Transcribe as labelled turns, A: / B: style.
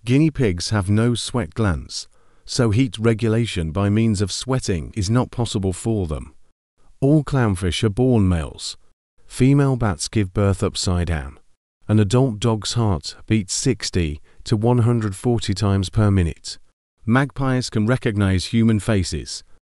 A: Guinea pigs have no sweat glands, so heat regulation by means of sweating is not possible for them. All clownfish are born males. Female bats give birth upside down. An adult dog's heart beats 60 to 140 times per minute. Magpies can recognize human faces,